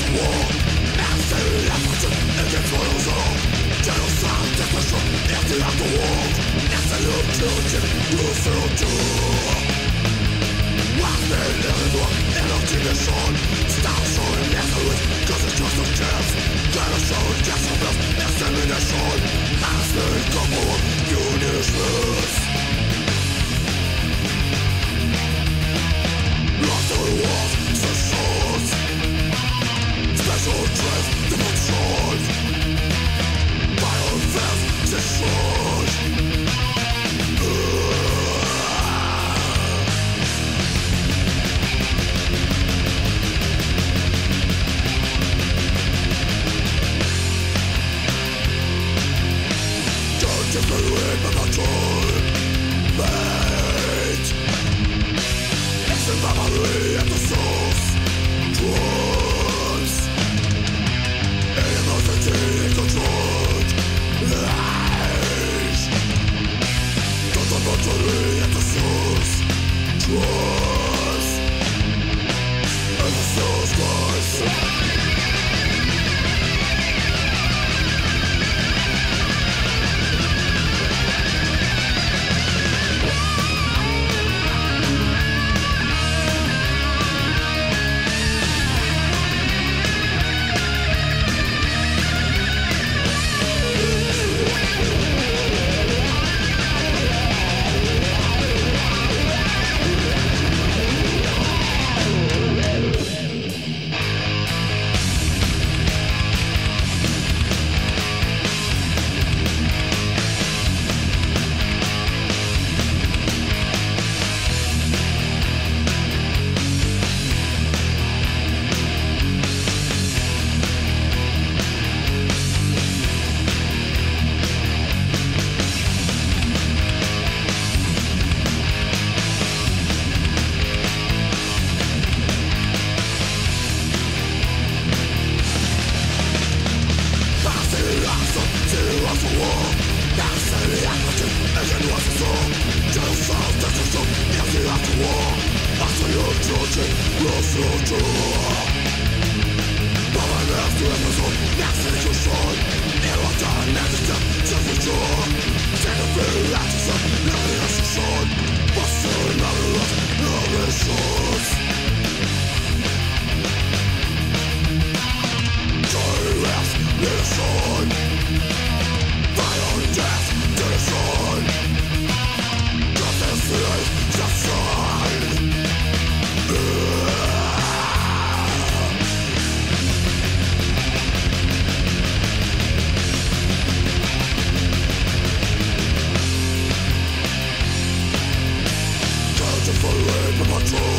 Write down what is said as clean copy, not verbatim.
war. Massive action against all. Genocide, destruction, empty afterworld. Absolute cruelty, brutal. Indoctrination, starvation, miseries, consequence of camps. Genocide, death, extermination. Harrassment, corporal, punishments. Lost to the walls, sessions. Special drift, deportation. Violent theft, destruction. Barbary at the source. Drugs. Animosity uncontrolled. Rage. Total butchery at the source. Drugs. And the source cries. Bombardments, represal, execution. Control.